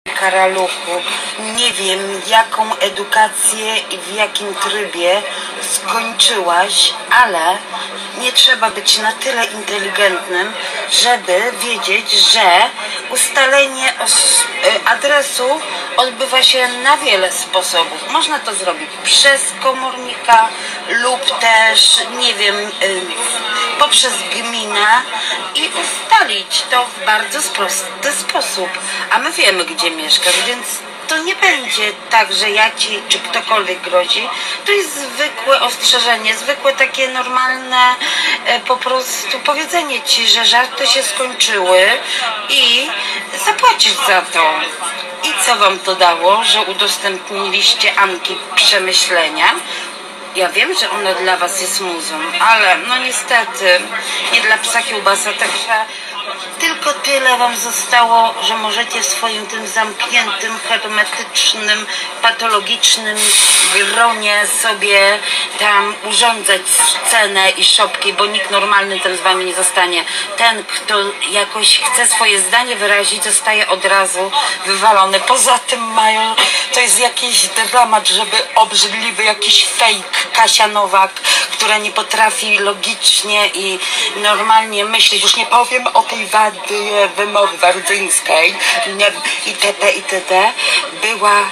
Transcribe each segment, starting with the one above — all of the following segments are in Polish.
Karaluchu, nie wiem jaką edukację i w jakim trybie skończyłaś, ale nie trzeba być na tyle inteligentnym, żeby wiedzieć, że ustalenie adresu odbywa się na wiele sposobów. Można to zrobić przez komornika lub też, nie wiem, poprzez gminę i ustalić to w bardzo prosty sposób. A my wiemy, gdzie mieszkasz, więc to nie będzie tak, że ja ci czy ktokolwiek grozi. To jest zwykłe ostrzeżenie, zwykłe takie normalne po prostu powiedzenie ci, że żarty się skończyły i zapłacisz za to. I co wam to dało, że udostępniliście Anki przemyślenia? Ja wiem, że ona dla was jest muzą, ale no niestety nie dla psa kiełbasa, także tylko tyle wam zostało, że możecie w swoim tym zamkniętym, hermetycznym, patologicznym gronie sobie tam urządzać scenę i szopki, bo nikt normalny tam z wami nie zostanie. Ten, kto jakoś chce swoje zdanie wyrazić, zostaje od razu wywalony. Poza tym mają, to jest jakiś dramat, żeby obrzydliwy jakiś fake Kasia Nowak, która nie potrafi logicznie i normalnie myśleć, już nie powiem o tej wadzie wymowy wardzyńskiej itd., itd., była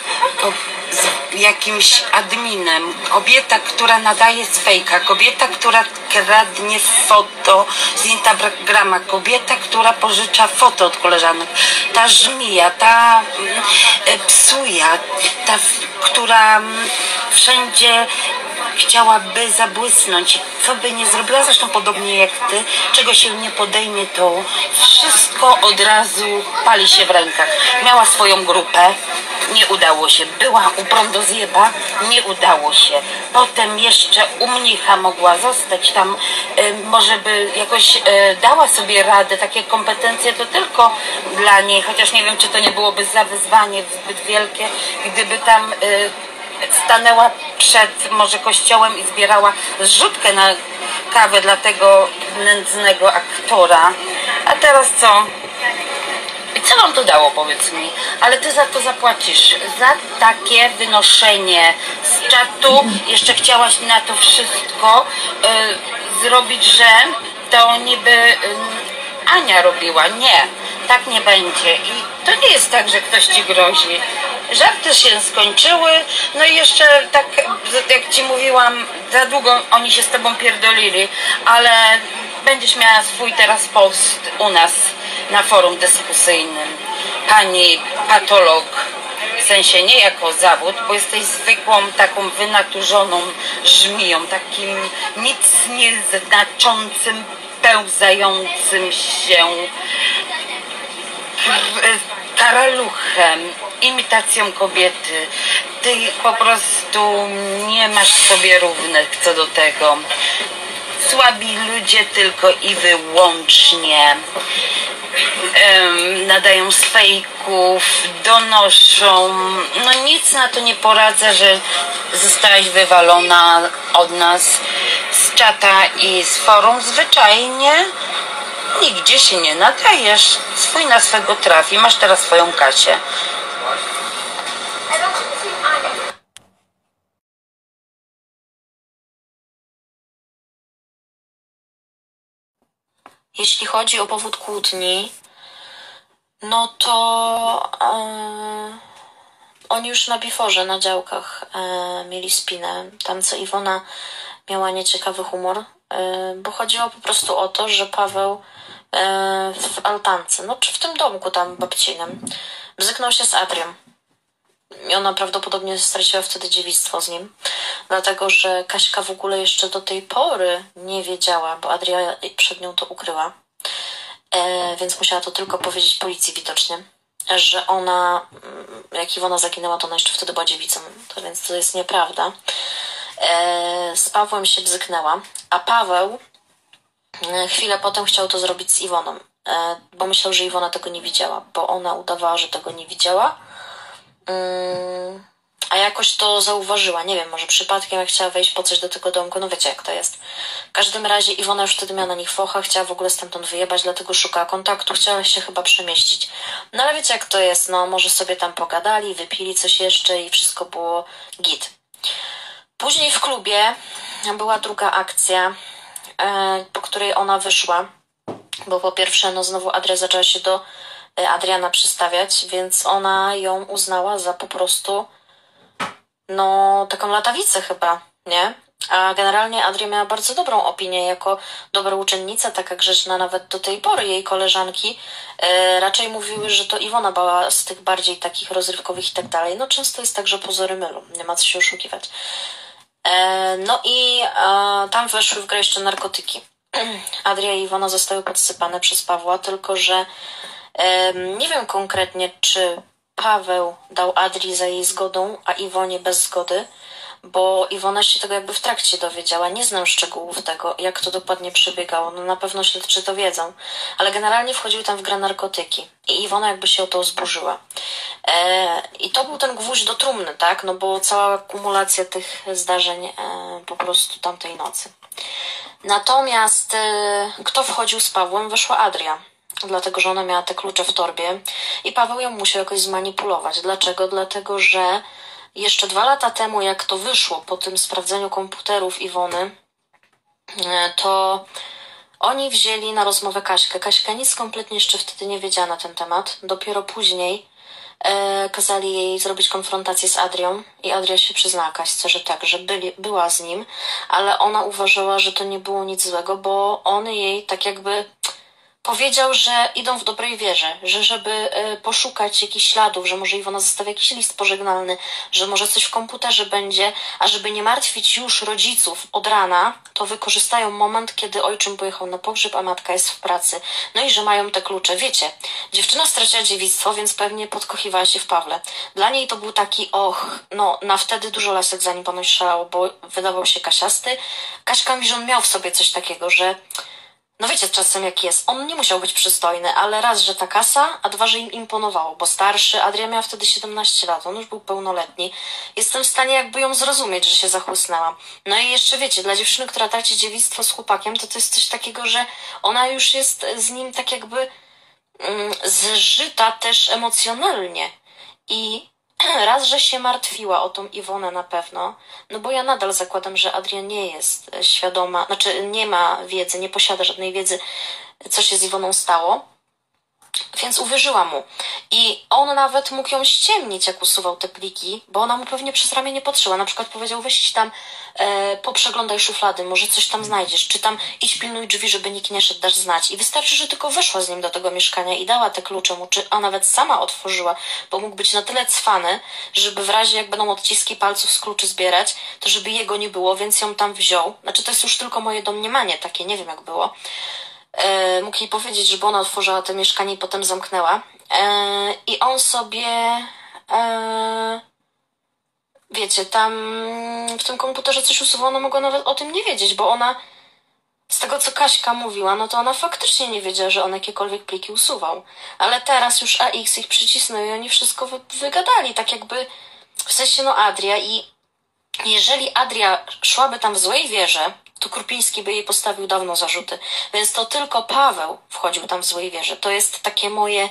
z jakimś adminem, kobieta, która nadaje z fejka, kobieta, która kradnie foto z Instagrama, kobieta, która pożycza foto od koleżanek, ta żmija, ta psuja, ta, która wszędzie chciałaby zabłysnąć, co by nie zrobiła, zresztą podobnie jak ty, czego się nie podejmie, to wszystko od razu pali się w rękach. Miała swoją grupę, nie udało się. Była u prądozjeba, nie udało się. Potem jeszcze u mnicha mogła zostać tam, może by jakoś dała sobie radę, takie kompetencje to tylko dla niej, chociaż nie wiem, czy to nie byłoby za wyzwanie zbyt wielkie, gdyby tam stanęła przed może kościołem i zbierała zrzutkę na kawę dla tego nędznego aktora. A teraz co? I co wam to dało, powiedz mi? Ale ty za to zapłacisz. Za takie wynoszenie z czatu. Jeszcze chciałaś na to wszystko zrobić, że to niby Ania robiła. Nie, tak nie będzie. I to nie jest tak, że ktoś ci grozi. Żarty się skończyły, no i jeszcze tak, jak ci mówiłam, za długo oni się z tobą pierdolili, ale będziesz miała swój teraz post u nas na forum dyskusyjnym. Pani patolog, w sensie nie jako zawód, bo jesteś zwykłą, taką wynaturzoną żmiją, takim nic nieznaczącym, pełzającym się karaluchem, imitacją kobiety. Ty po prostu nie masz sobie równych co do tego. Słabi ludzie tylko i wyłącznie nadają z fejków, donoszą. No nic na to nie poradzę, że zostałaś wywalona od nas z czata i z forum. Zwyczajnie nigdzie się nie nadajesz. Swój na swego trafi. Masz teraz swoją Kasię. Jeśli chodzi o powód kłótni, no to oni już na biforze, na działkach mieli spinę. Tam co Iwona miała nieciekawy humor, bo chodziło po prostu o to, że Paweł w altance, no czy w tym domku tam babcinym, bzyknął się z Adrią. I ona prawdopodobnie straciła wtedy dziewictwo z nim, dlatego że Kaśka w ogóle jeszcze do tej pory nie wiedziała, bo Adria przed nią to ukryła, więc musiała to tylko powiedzieć policji widocznie, że ona, jak Iwona zaginęła, to ona jeszcze wtedy była dziewicą, to więc to jest nieprawda. Z Pawłem się bzyknęła, a Paweł chwilę potem chciał to zrobić z Iwoną, bo myślał, że Iwona tego nie widziała, bo ona udawała, że tego nie widziała, a jakoś to zauważyła. Nie wiem, może przypadkiem jak chciała wejść po coś do tego domku, no wiecie jak to jest. W każdym razie Iwona już wtedy miała na nich focha, chciała w ogóle stamtąd wyjebać, dlatego szukała kontaktu, chciała się chyba przemieścić. No ale wiecie jak to jest, no może sobie tam pogadali, wypili coś jeszcze i wszystko było git. Później w klubie była druga akcja, po której ona wyszła, bo po pierwsze, no znowu Adria zaczęła się do Adriana przystawiać, więc ona ją uznała za po prostu no taką latawicę chyba, nie? A generalnie Adria miała bardzo dobrą opinię jako dobra uczennica, taka grzeczna nawet do tej pory. Jej koleżanki raczej mówiły, że to Iwona była z tych bardziej takich rozrywkowych i tak dalej. No często jest tak, że pozory mylą, nie ma co się oszukiwać. No i tam weszły w grę jeszcze narkotyki. Adria i Iwona zostały podsypane przez Pawła, tylko że nie wiem konkretnie, czy Paweł dał Adrii za jej zgodą, a Iwonie bez zgody, bo Iwona się tego jakby w trakcie dowiedziała. Nie znam szczegółów tego, jak to dokładnie przebiegało. No na pewno śledczy to wiedzą. Ale generalnie wchodziły tam w grę narkotyki. I Iwona jakby się o to zburzyła. I to był ten gwóźdź do trumny, tak? No bo cała kumulacja tych zdarzeń po prostu tamtej nocy. Natomiast kto wchodził z Pawłem? Weszła Adria. Dlatego, że ona miała te klucze w torbie i Paweł ją musiał jakoś zmanipulować. Dlaczego? Dlatego, że jeszcze 2 lata temu, jak to wyszło po tym sprawdzeniu komputerów Iwony, to oni wzięli na rozmowę Kaśkę. Kaśka nic kompletnie jeszcze wtedy nie wiedziała na ten temat. Dopiero później kazali jej zrobić konfrontację z Adrią i Adria się przyznała Kaśce, że tak, że była z nim, ale ona uważała, że to nie było nic złego, bo on jej tak jakby powiedział, że idą w dobrej wierze, że żeby poszukać jakichś śladów, że może Iwona zostawi jakiś list pożegnalny, że może coś w komputerze będzie, a żeby nie martwić już rodziców od rana, to wykorzystają moment, kiedy ojczym pojechał na pogrzeb, a matka jest w pracy. No i że mają te klucze. Wiecie, dziewczyna straciła dziewictwo, więc pewnie podkochiwała się w Pawle. Dla niej to był taki, no na wtedy dużo lasek za nim ponoć szalało, bo wydawał się kasiasty. Kaśka mi, że on miał w sobie coś takiego, że no wiecie czasem jak jest. On nie musiał być przystojny, ale raz, że ta kasa, a 2, że im imponowało, bo starszy, Adria miała wtedy 17 lat, on już był pełnoletni. Jestem w stanie jakby ją zrozumieć, że się zachłysnęła. No i jeszcze wiecie, dla dziewczyny, która traci dziewictwo z chłopakiem, to jest coś takiego, że ona już jest z nim tak jakby zżyta też emocjonalnie. I raz, że się martwiła o tą Iwonę na pewno, no bo ja nadal zakładam, że Adria nie jest świadoma, znaczy nie ma wiedzy, nie posiada żadnej wiedzy, co się z Iwoną stało, więc uwierzyła mu. I on nawet mógł ją ściemnić, jak usuwał te pliki, bo ona mu pewnie przez ramię nie patrzyła. Na przykład powiedział, weź tam poprzeglądaj szuflady, może coś tam znajdziesz, czy tam idź pilnuj drzwi, żeby nikt nie szedł, dasz znać. I wystarczy, że tylko weszła z nim do tego mieszkania i dała te klucze mu, a nawet sama otworzyła, bo mógł być na tyle cwany, żeby w razie jak będą odciski palców z kluczy zbierać, to żeby jego nie było, więc ją tam wziął. Znaczy to jest już tylko moje domniemanie takie, nie wiem jak było. Mógł jej powiedzieć, żeby ona otworzyła to mieszkanie i potem zamknęła. I on sobie wiecie, tam w tym komputerze coś usuwał, ona mogła nawet o tym nie wiedzieć, bo ona z tego, co Kaśka mówiła, no to ona faktycznie nie wiedziała, że on jakiekolwiek pliki usuwał. Ale teraz już AX ich przycisnął i oni wszystko wygadali, tak jakby w sensie no Adria. I jeżeli Adria szłaby tam w złej wierze, to Krupiński by jej postawił dawno zarzuty. Więc to tylko Paweł wchodził tam w złej wierze. To jest takie moje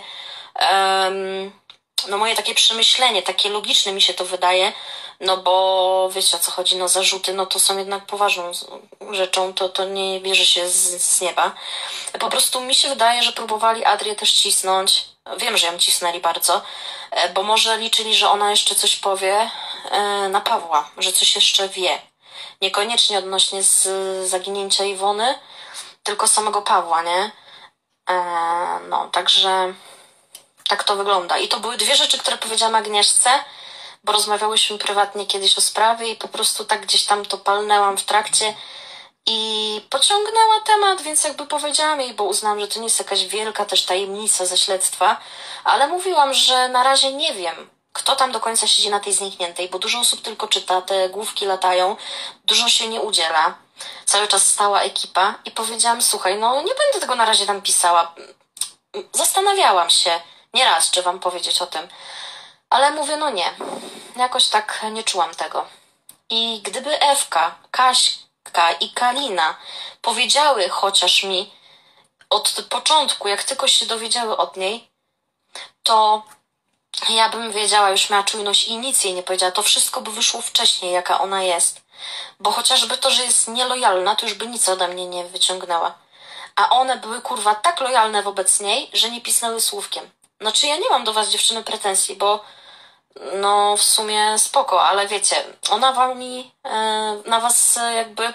no moje takie przemyślenie, takie logiczne mi się to wydaje, no bo wiecie o co chodzi, no zarzuty, no to są jednak poważną rzeczą, to nie bierze się z nieba. Po prostu mi się wydaje, że próbowali Adrię też cisnąć, wiem, że ją cisnęli bardzo, bo może liczyli, że ona jeszcze coś powie na Pawła, że coś jeszcze wie. Niekoniecznie odnośnie z zaginięcia Iwony, tylko samego Pawła, nie? No, także tak to wygląda. I to były 2 rzeczy, które powiedziałam Agnieszce, bo rozmawiałyśmy prywatnie kiedyś o sprawie i po prostu tak gdzieś tam to palnęłam w trakcie i pociągnęła temat, więc jakby powiedziałam jej, bo uznałam, że to nie jest jakaś wielka też tajemnica ze śledztwa, ale mówiłam, że na razie nie wiem, kto tam do końca siedzi na tej znikniętej, bo dużo osób tylko czyta, te główki latają, dużo się nie udziela, cały czas stała ekipa i powiedziałam, słuchaj, no nie będę tego na razie tam pisała. Zastanawiałam się nieraz, czy wam powiedzieć o tym, Ale mówię, no nie. Jakoś tak nie czułam tego. I gdyby Ewka, Kaśka i Kalina powiedziały chociaż mi od początku, jak tylko się dowiedziały od niej, to ja bym wiedziała, już miała czujność i nic jej nie powiedziała. To wszystko by wyszło wcześniej, jaka ona jest. Bo chociażby to, że jest nielojalna, to już by nic ode mnie nie wyciągnęła. A one były, kurwa, tak lojalne wobec niej, że nie pisnęły słówkiem. Znaczy ja nie mam do was, dziewczyny, pretensji, bo no w sumie spoko, ale wiecie, ona wami, na was jakby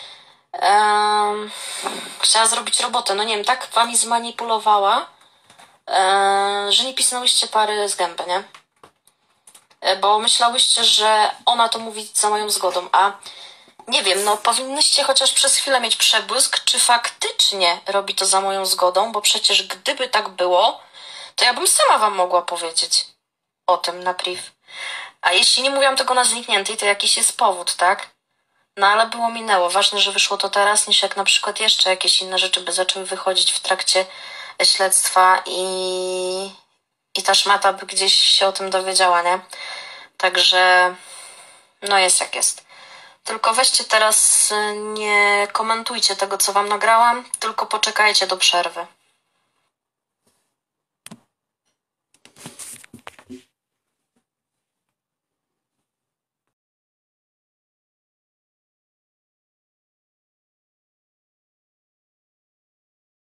chciała zrobić robotę, no nie wiem, tak wami zmanipulowała, że nie pisnęłyście pary z gęby, nie? Bo myślałyście, że ona to mówi za moją zgodą, a nie wiem, no powinnyście chociaż przez chwilę mieć przebłysk, czy faktycznie robi to za moją zgodą, bo przecież gdyby tak było, to ja bym sama wam mogła powiedzieć o tym na priv. A jeśli nie mówiłam tego na znikniętej, to jakiś jest powód, tak? No ale było, minęło. Ważne, że wyszło to teraz, niż jak na przykład jeszcze jakieś inne rzeczy by zaczęły wychodzić w trakcie śledztwa i ta szmata by gdzieś się o tym dowiedziała, nie? Także no jest jak jest. Tylko weźcie teraz, nie komentujcie tego, co wam nagrałam, tylko poczekajcie do przerwy.